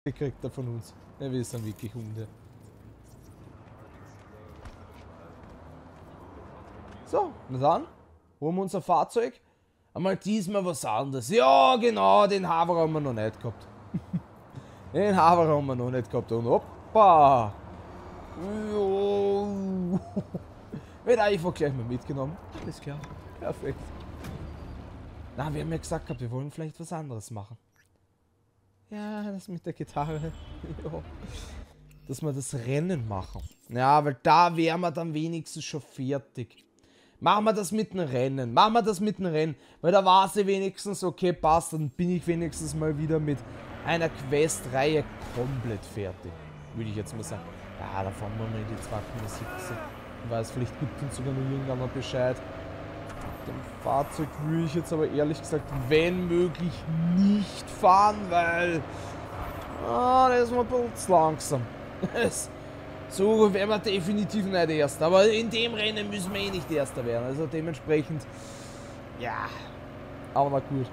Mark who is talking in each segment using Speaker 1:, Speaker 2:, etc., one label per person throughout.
Speaker 1: gekriegt er von uns. Ja, wir sind wirklich Hunde. So, na dann holen wir unser Fahrzeug. Einmal diesmal was anderes. Ja, genau, den Haver haben wir noch nicht gehabt. Den Haver haben wir noch nicht gehabt. Und hoppa! Wird einfach gleich mal mitgenommen. Alles klar. Perfekt. Na, wir haben ja gesagt gehabt, wir wollen vielleicht was anderes machen. Ja, das mit der Gitarre. Ja. Dass wir das Rennen machen. Ja, weil da wären wir dann wenigstens schon fertig. Machen wir das mit dem Rennen. Machen wir das mit dem Rennen. Weil da war sie wenigstens, okay, passt. Dann bin ich wenigstens mal wieder mit einer Quest-Reihe komplett fertig. Würde ich jetzt mal sagen. Ja, da fahren wir mal in die 2,17. Ich weiß, vielleicht gibt uns sogar noch irgendeiner Bescheid. Mit dem Fahrzeug würde ich jetzt aber ehrlich gesagt, wenn möglich, nicht fahren, weil... das ist mal ein bisschen zu langsam. So wären wir definitiv nicht Erster. Aber in dem Rennen müssen wir eh nicht Erster werden. Also dementsprechend... Ja. Aber na gut.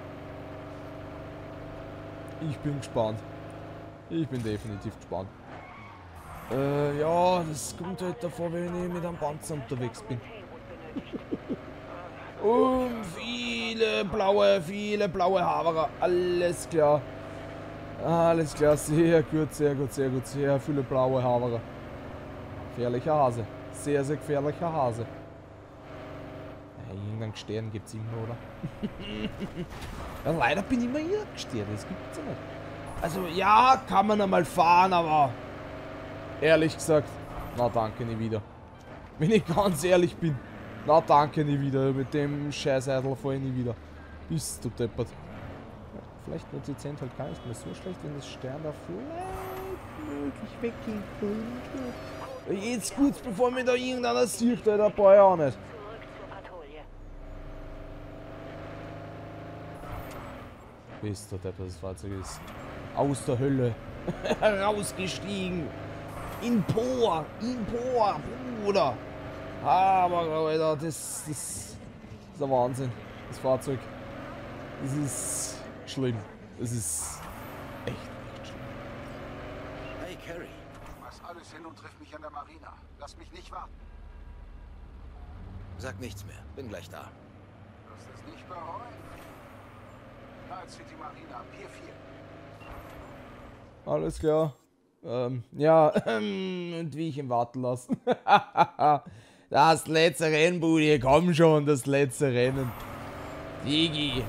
Speaker 1: Ich bin gespannt. Ich bin definitiv gespannt. Ja, das kommt halt davor, wenn ich mit einem Panzer unterwegs bin. Und viele blaue Haverer. Alles klar. Alles klar, sehr gut, sehr gut, sehr gut. Sehr viele blaue Haverer. Gefährlicher Hase. Sehr, sehr gefährlicher Hase. Ja, irgendeinen Stern gibt es immer, oder? Ja, leider bin ich immer hier gestört. Das gibt's ja nicht. Also, ja, kann man einmal fahren, aber... Ehrlich gesagt, na danke, nie wieder. Wenn ich ganz ehrlich bin, na danke, nie wieder. Mit dem Scheiß-Idle fahre ich nie wieder. Bist du deppert. Ja, vielleicht nur dezent halt gar nicht mehr so schlecht, wenn das Stern da vielleicht möglich weggehen könnte. Jetzt kurz bevor mir da irgendeiner sieht, Alter, brauche ich auch nicht. Bist du deppert, das Fahrzeug ist aus der Hölle rausgestiegen. In Por, Bruder. Aber, Alter, das ist der Wahnsinn. Das Fahrzeug. Das ist schlimm. Das ist echt schlimm.
Speaker 2: Hey, Carrie.
Speaker 3: Mach alles hin und triff mich an der Marina. Lass mich nicht warten.
Speaker 2: Sag nichts mehr. Bin gleich da.
Speaker 3: Du wirst es nicht bereuen. Night City Marina, Pier 4.
Speaker 1: Alles klar. Ja, und wie ich ihn warten lassen. Das letzte Rennen, Buddy. Komm schon, das letzte Rennen. Digi.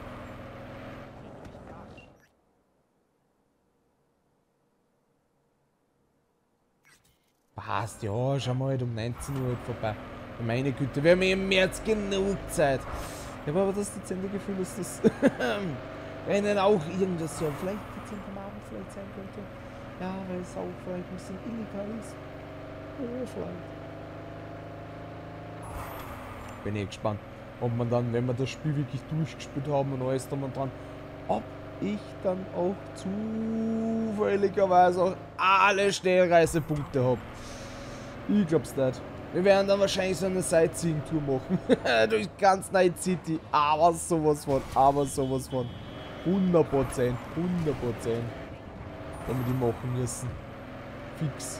Speaker 1: Passt, ja, schau mal, um 19 Uhr vorbei. Meine Güte, wir haben im März genug Zeit. Ich habe aber das dezente Gefühl, dass das Rennen auch irgendwas so vielleicht dezent am Abend vielleicht sein könnte. Ja, weil es auch vielleicht ein bisschen illegal ist. Oh, vielleicht. Bin eh gespannt, ob man dann, wenn wir das Spiel wirklich durchgespielt haben und alles drum und dran, ob ich dann auch zufälligerweise auch alle Schnellreisepunkte habe. Ich glaub's nicht. Wir werden dann wahrscheinlich so eine Sightseeing-Tour machen. Durch ganz Night City. Aber sowas von. 100%. 100%. Damit die machen müssen. Fix.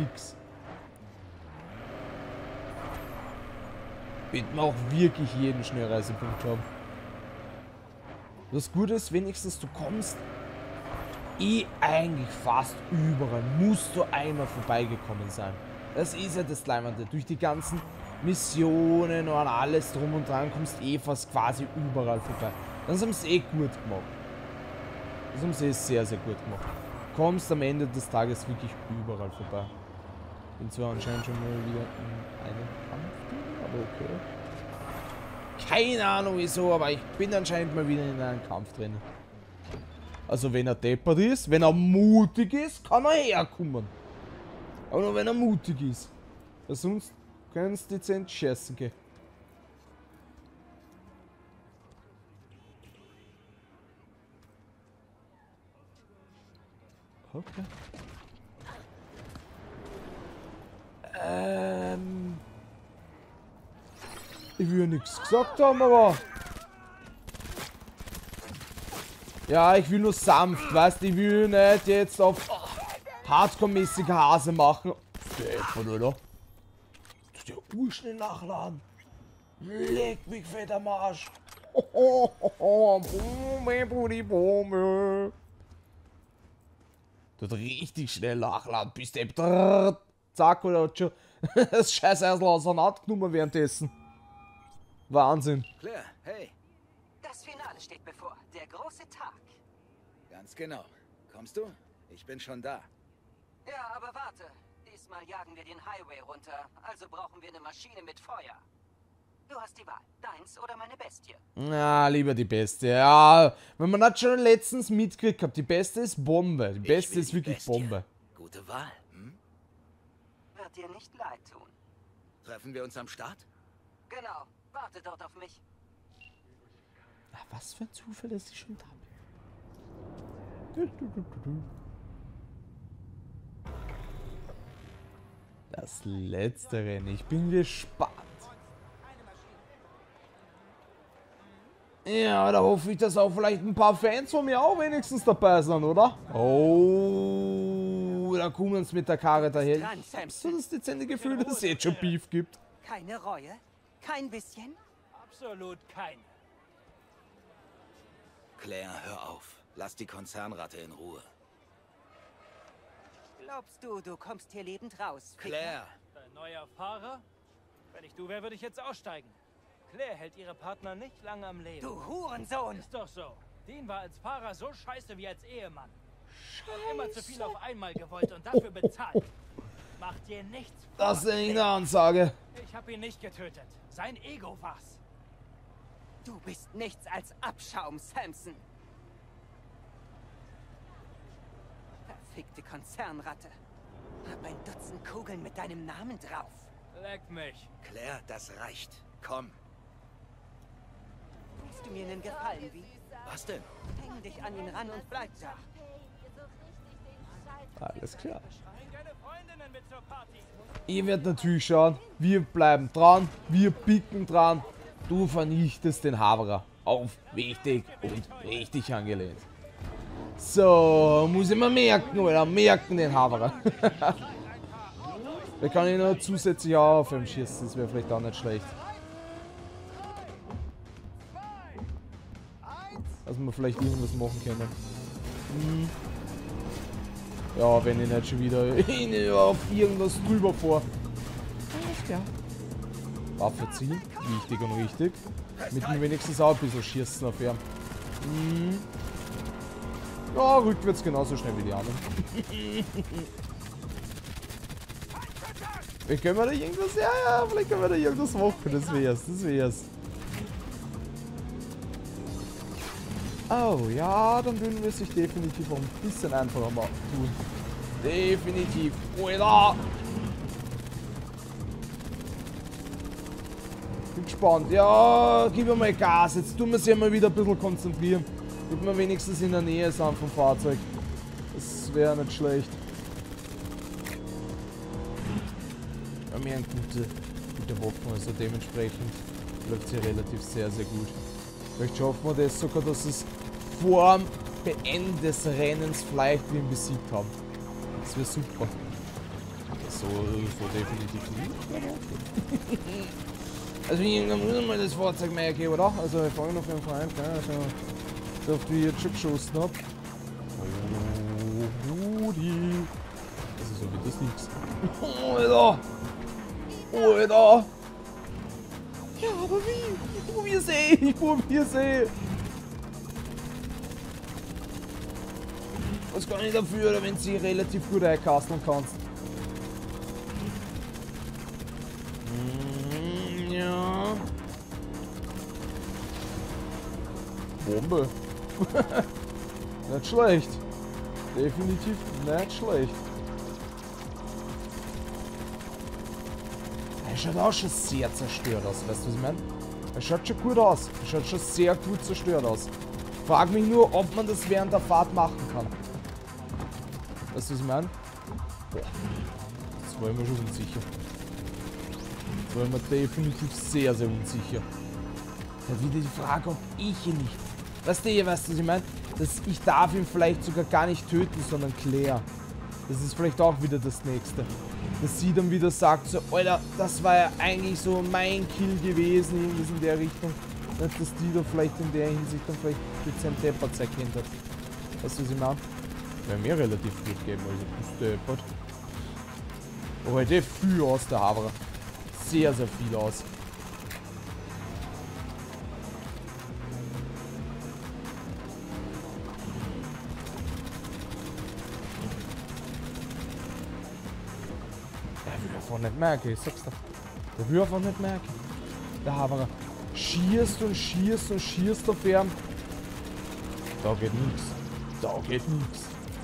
Speaker 1: Wird man auch wirklich jeden Schnellreisepunkt haben. Das Gute ist wenigstens, du kommst eigentlich fast überall. Musst du einmal vorbeigekommen sein. Das ist ja das Leimende. Durch die ganzen Missionen und alles drum und dran kommst fast quasi überall vorbei. Das haben sie gut gemacht. Das haben sie sehr, sehr gut gemacht. Kommst am Ende des Tages wirklich überall vorbei. Bin zwar anscheinend schon mal wieder in einem Kampf drin, aber okay. Keine Ahnung wieso, aber ich bin anscheinend mal wieder in einem Kampf drin. Also wenn er deppert ist, wenn er mutig ist, kann er herkommen. Aber nur wenn er mutig ist. Weil sonst können sie dezent schießen gehen. Okay. Ich will ja nichts gesagt haben, aber... Ja, ich will nur sanft, weißt du, ich will nicht jetzt auf Hardcore-mäßige Hase machen. Oder? Das ist ja urschnell nachladen. Leck mich fett am Arsch. Bombe, Brudi, Bombe. Tut richtig schnell nachladen, bis der zack oder hat schon das scheiß Eisel auseinandergenommen währenddessen. Wahnsinn.
Speaker 2: Claire, hey.
Speaker 4: Das Finale steht bevor. Der große Tag.
Speaker 2: Ganz genau. Kommst du? Ich bin schon da.
Speaker 4: Ja, aber warte. Diesmal jagen wir den Highway runter. Also brauchen wir eine Maschine mit Feuer. Du hast die Wahl. Deins oder meine Bestie.
Speaker 1: Na, lieber die Beste. Ja, wenn man das schon letztens mitgekriegt hat, die Beste ist Bombe. Die Beste ist wirklich Bombe.
Speaker 2: Gute Wahl. Hm?
Speaker 4: Wird dir nicht leid tun.
Speaker 2: Treffen wir uns am Start?
Speaker 4: Genau. Warte dort auf mich.
Speaker 1: Ach, was für ein Zufall, dass ich schon da bin. Das letzte Rennen. Ich bin gespannt. Ja, da hoffe ich, dass auch vielleicht ein paar Fans von mir auch wenigstens dabei sind, oder? Oh, da kommen wir uns mit der Karre daher. Ich hab so das dezente Gefühl, dass es jetzt schon Beef gibt.
Speaker 4: Keine Reue? Kein bisschen?
Speaker 5: Absolut keine.
Speaker 2: Claire, hör auf. Lass die Konzernratte in Ruhe.
Speaker 4: Glaubst du, du kommst hier lebend raus? Ficker?
Speaker 2: Claire!
Speaker 5: Dein neuer Fahrer? Wenn ich du wäre, würde ich jetzt aussteigen. Claire hält ihre Partner nicht lange am Leben.
Speaker 4: Du Hurensohn!
Speaker 5: Ist doch so. Dean war als Fahrer so scheiße wie als Ehemann. Hat immer zu viel auf einmal gewollt und dafür bezahlt. Macht dir nichts vor.
Speaker 1: Das ist eine Ansage.
Speaker 5: Ich habe ihn nicht getötet. Sein Ego war's.
Speaker 4: Du bist nichts als Abschaum, Samson. Verfickte Konzernratte. Hab ein Dutzend Kugeln mit deinem Namen drauf.
Speaker 5: Leck mich.
Speaker 2: Claire, das reicht. Komm.
Speaker 4: Tust du mir einen Gefallen, wie?
Speaker 2: Was denn?
Speaker 4: Häng dich an ihn ran und bleib da.
Speaker 1: Alles klar.
Speaker 5: Bring deine Freundinnen mit zur Party.
Speaker 1: Ihr werdet natürlich schauen, wir bleiben dran, wir picken dran. Du vernichtest den Haberer. Auf wichtig und richtig angelehnt. So, muss ich mal merken, oder? Merken den Haberer. Da kann ich noch zusätzlich auch auf ihm schießen, das wäre vielleicht auch nicht schlecht. Dass wir vielleicht irgendwas machen können. Hm. Ja, wenn ich nicht schon wieder auf irgendwas drüber vor. Alles klar. Waffe ziehen, wichtig und richtig. Mit mir wenigstens auch ein bisschen schießen auf ihn. Hm. Ja, rückwärts genauso schnell wie die anderen. Vielleicht können wir da irgendwas, ja, vielleicht können wir da irgendwas machen. Das wär's. Oh, ja, dann würden wir es sich definitiv auch ein bisschen einfacher machen tun. Definitiv. Alter! Bin gespannt. Ja, gib mir mal Gas. Jetzt tun wir uns ja mal wieder ein bisschen konzentrieren. Damit wir wenigstens in der Nähe sind vom Fahrzeug. Das wäre nicht schlecht. Wir haben ja eine gute Waffe, also dementsprechend läuft es hier relativ sehr, sehr gut. Vielleicht schaffen wir das sogar, dass es vor dem Beenden des Rennens vielleicht wir ihn besiegt haben. Das wäre super. So definitiv nicht. Also irgendwann müssen wir das Fahrzeug mehr geben, oder? Also wir fangen auf jeden Fall ein, also so oft wie ich jetzt schon geschossen habe. Oh, Rudi. Also so wird das nichts. Alter! Alter! Ja, aber wie? Ich probier's eh. Was kann ich dafür, wenn sie relativ gut einkasteln kannst? Ja. Bombe. Nicht schlecht. Definitiv nicht schlecht. Er schaut auch schon sehr zerstört aus, weißt du, was ich meine? Er schaut schon gut aus. Er schaut schon sehr gut zerstört aus. Frag mich nur, ob man das während der Fahrt machen kann. Weißt du, was ich meine? Boah. Das war immer schon unsicher. Das war immer definitiv sehr, sehr unsicher. Da wieder die Frage, ob ich ihn nicht. Weißt du, was ich meine? Ich darf ihn vielleicht sogar gar nicht töten, sondern Claire. Das ist vielleicht auch wieder das Nächste. Dass sie dann wieder sagt so, Alter, das war ja eigentlich so mein Kill gewesen, irgendwas in der Richtung. Nicht, dass die da vielleicht in der Hinsicht dann vielleicht dezent deppert erkennt hat. Weißt du, was ich meine? Wäre mir relativ gut geben, also bist deppert. Aber heute viel aus der Havre. Sehr, sehr viel aus. Der will einfach nicht merken, ich sag's dir. Der will einfach nicht merken. Der Havre schießt und schießt und schießt auf ihn. Da geht nichts. Da geht nichts.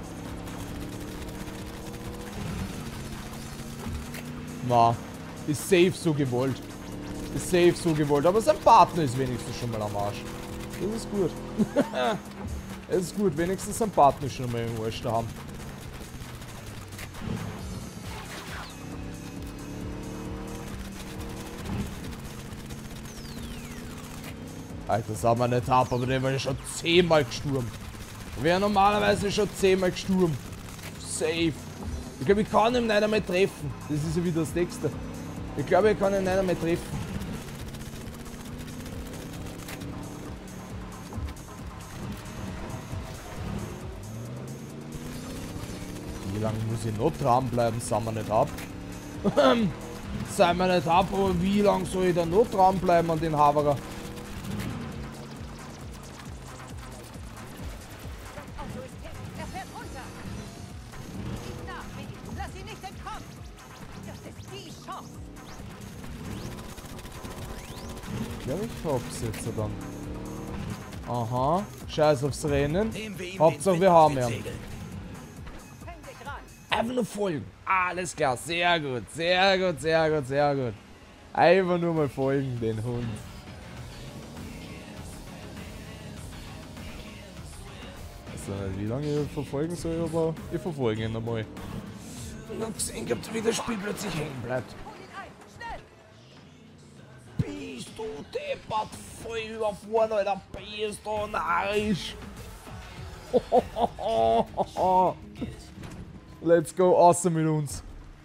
Speaker 1: Na, ist safe so gewollt. Ist safe so gewollt. Aber sein Partner ist wenigstens schon mal am Arsch. Das ist gut. Es ist gut, wenigstens sein Partner schon mal im Arsch da haben. Alter, das haben wir nicht ab, aber der war ja schon 10-mal gesturmt. Wäre normalerweise schon 10-mal gesturmt. Safe. Ich glaube, ich kann ihn nicht einmal treffen. Das ist ja wieder das Nächste. Ich glaube, ich kann ihn nicht einmal treffen. Wie lange muss ich noch dranbleiben? Sind wir nicht ab? Sind wir nicht ab, aber wie lange soll ich da noch dranbleiben an den Haverer? Ich glaube, ich hab's jetzt dann. Aha, scheiß aufs Rennen. Hauptsache wir haben ihn. Einfach nur folgen. Alles klar, sehr gut, sehr gut, sehr gut, sehr gut. Einfach nur mal folgen, den Hund. Ich weiß nicht, wie lange ich verfolgen soll, aber ich verfolge ihn einmal. Und dann gesehen gehabt, wie das Spiel plötzlich hängen bleibt. Bist du deppert, voll überfahren, Alter, bist du narrisch. Let's go, außer mit uns.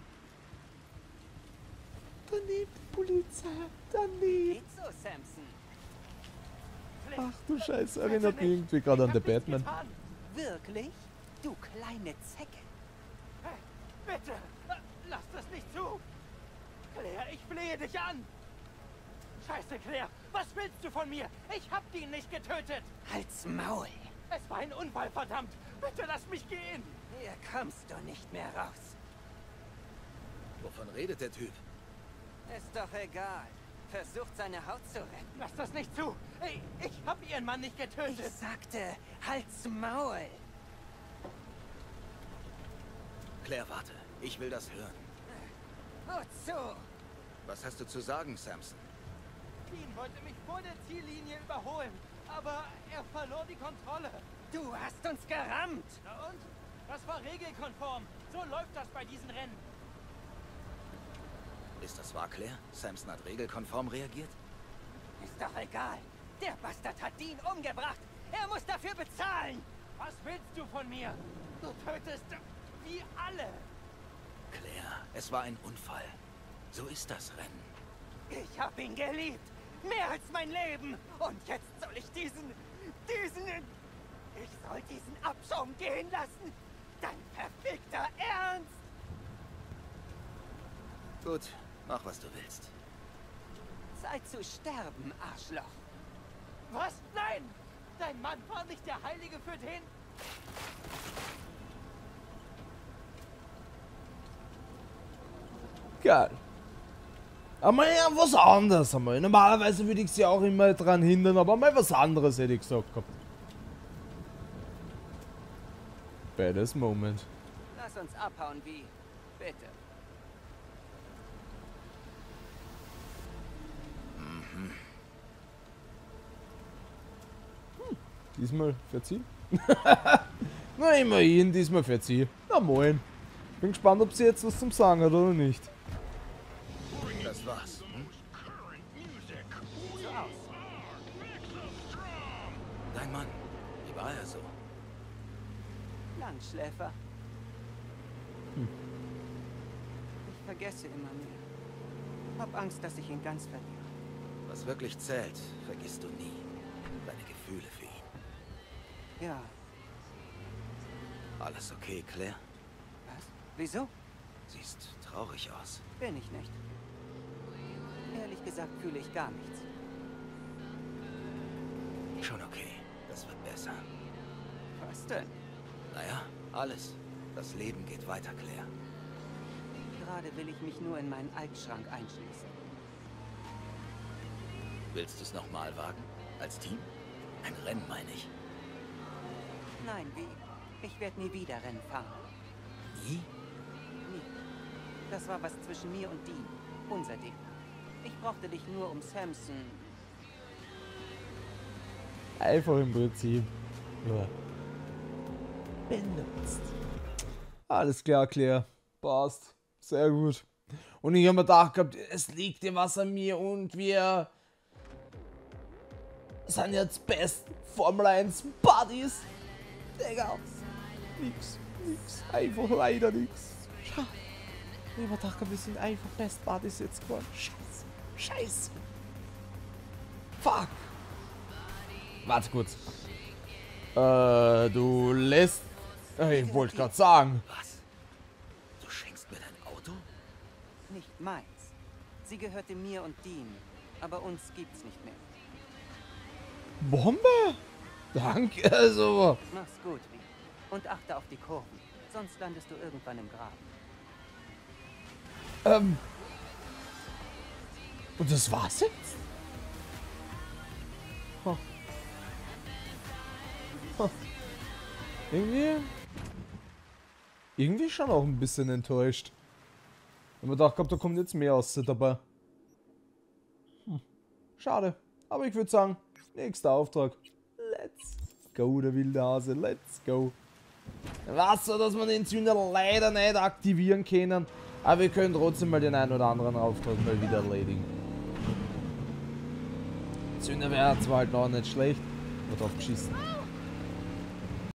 Speaker 1: Daneben die Polizei, daneben.
Speaker 4: Geht so, Samson.
Speaker 1: Ach du Scheiße, erinnert mich irgendwie gerade an den Batman.
Speaker 4: Wirklich? Du kleine Zecke.
Speaker 5: Hey, bitte, lass das nicht zu. Claire, ich flehe dich an. Scheiße, Claire, was willst du von mir? Ich hab ihn nicht getötet.
Speaker 4: Halt's Maul.
Speaker 5: Es war ein Unfall, verdammt. Bitte lass mich gehen.
Speaker 4: Hier kommst du nicht mehr raus.
Speaker 2: Wovon redet der Typ?
Speaker 4: Ist doch egal. Versucht seine Haut zu retten.
Speaker 5: Lass das nicht zu. Hey, ich hab ihren Mann nicht
Speaker 4: Ich
Speaker 5: getötet.
Speaker 4: sagte, halt's Maul.
Speaker 2: Claire, warte. Ich will das hören.
Speaker 4: Wozu?
Speaker 2: Was hast du zu sagen, Samson?
Speaker 5: Dean wollte mich vor der Ziellinie überholen, aber er verlor die Kontrolle.
Speaker 4: Du hast uns gerammt.
Speaker 5: Na und? Das war regelkonform. So läuft das bei diesen Rennen.
Speaker 2: Ist das wahr, Claire? Samson hat regelkonform reagiert?
Speaker 4: Ist doch egal. Der Bastard hat Dean umgebracht. Er muss dafür bezahlen.
Speaker 5: Was willst du von mir? Du tötest wie alle.
Speaker 2: Claire, es war ein Unfall. So ist das Rennen.
Speaker 4: Ich hab ihn geliebt. Mehr als mein Leben. Und jetzt soll ich Ich soll diesen Abschaum gehen lassen. Dein verfickter Ernst.
Speaker 2: Gut, mach was du willst.
Speaker 4: Zeit zu sterben, Arschloch.
Speaker 5: Was? Nein! Dein Mann war nicht der Heilige für den...
Speaker 1: Geil. Aber ja, was anderes einmal. Normalerweise würde ich sie auch immer dran hindern, aber mal was anderes hätte ich gesagt gehabt. Badass Moment.
Speaker 4: Lass uns abhauen, wie? Bitte.
Speaker 1: Diesmal verziehen? Na immerhin, diesmal verziehen. Na moin. Bin gespannt, ob sie jetzt was zum Sagen hat oder nicht.
Speaker 2: Das war's. Dein Mann, wie war er so?
Speaker 4: Langschläfer. Ich vergesse immer mehr. Hab Angst, dass ich ihn ganz verliere.
Speaker 2: Was wirklich zählt, vergisst du nie. Deine Gefühle für ihn.
Speaker 4: Ja,
Speaker 2: Alles okay, Claire?
Speaker 4: was? Wieso?
Speaker 2: Siehst traurig aus.
Speaker 4: Bin ich nicht. Ehrlich gesagt fühle ich gar nichts.
Speaker 2: Schon okay. Das wird besser.
Speaker 4: Was denn?
Speaker 2: Naja, alles. Das Leben geht weiter, Claire.
Speaker 4: Gerade will ich mich nur in meinen Altschrank einschließen.
Speaker 2: Willst du es nochmal wagen? Als Team? Ein Rennen, meine ich.
Speaker 4: Nein, wie? Ich werde nie wieder Rennen fahren.
Speaker 2: Nie?
Speaker 4: Nie. Das war was zwischen mir und Dean. Unser Ding. Ich brauchte dich nur, um Samson...
Speaker 1: Einfach im Prinzip. Ja. Benutzt. Alles klar, Claire. Passt. Sehr gut. Und ich habe mir gedacht gehabt, es liegt dir was an mir und wir sind jetzt best Formel 1 Buddies. Digga. Nix. Einfach leider nix. Schade. Ich habe mir gedacht gehabt, wir sind einfach best Buddies jetzt geworden. Scheiße. Fuck. Warte kurz. Du lässt... Ich wollte gerade sagen.
Speaker 2: Was? Du schenkst mir dein Auto?
Speaker 4: Nicht meins. Sie gehörte mir und Dean. Aber uns gibt's nicht mehr.
Speaker 1: Bombe? Danke, also.
Speaker 4: Mach's gut, Lee. Und achte auf die Kurven. Sonst landest du irgendwann im Graben.
Speaker 1: Und das war's jetzt? Huh. Huh. Irgendwie schon auch ein bisschen enttäuscht. Ich hab mir gedacht, da kommt jetzt mehr aus dabei. Schade. Aber ich würde sagen, nächster Auftrag. Let's go, der wilde Hase. Let's go. Was so, dass wir den Zünder leider nicht aktivieren können. Aber wir können trotzdem mal den einen oder anderen Auftrag mal wieder erledigen. Zünder wäre zwar halt noch nicht schlecht. Wird drauf geschissen.